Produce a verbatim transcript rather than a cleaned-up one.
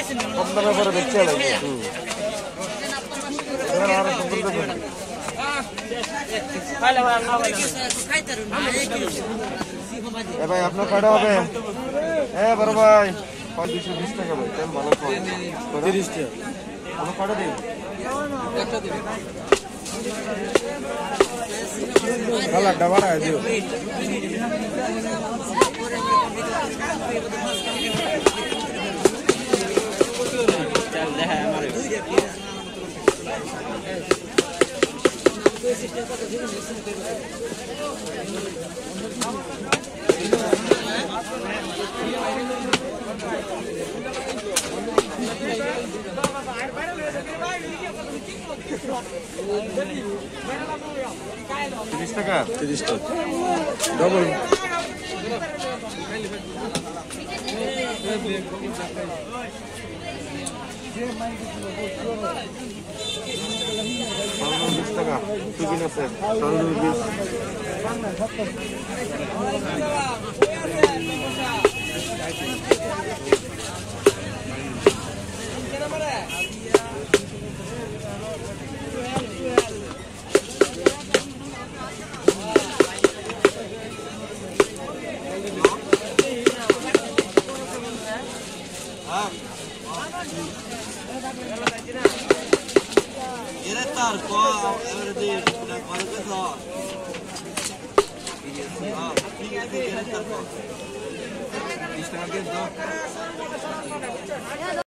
কম দামে পরে বেচে লাগবে। এখানে আরো সুন্দর দেখুন। এ ভাই আপনার কয়টা হবে? হ্যাঁ বড় ভাই দুইশো বিশ টাকা ভাই, তেল ভালো তিরিশ টাকা। আপনার কয়টা দিন? কালারটা বাড়ায় দিও। তিরিশ টাকা তিরিশ টাকা ডবল। বিশ টাকা টিফিন আছে বিশ। Era tarco, era de na coisa só. Ah, fica aqui, era tarco. Isto é uma